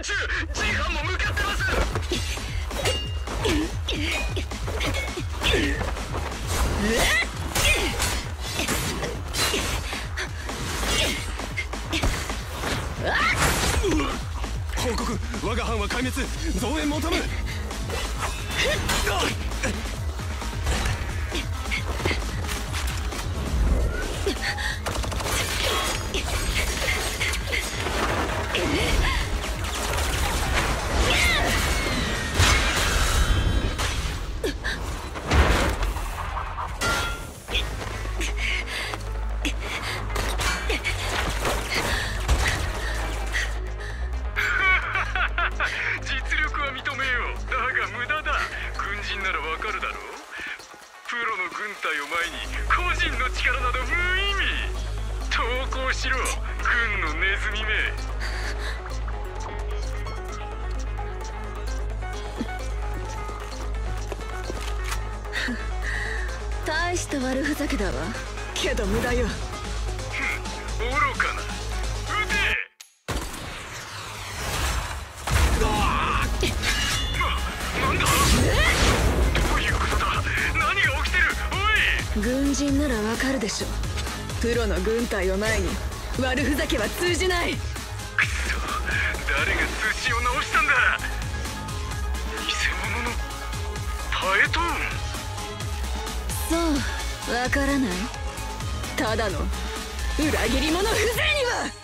中。時間も向かってます。 報告、我が藩は壊滅、増援求む。 実力は認めよう。だが無駄だ。軍人ならわかるだろう。プロの軍隊を前に個人の力など無意味。投降しろ、軍のネズミめ。 大した悪ふざけだわ。けど無駄よ。 愚かな。撃て。なんだ。どういうことだ。何が起きてる。おい。 軍人ならわかるでしょ。プロの軍隊を前に悪ふざけは通じない。 くそ、誰が通知を直したんだ。偽物のパエトーン。 そう、わからない。ただの裏切り者風情には。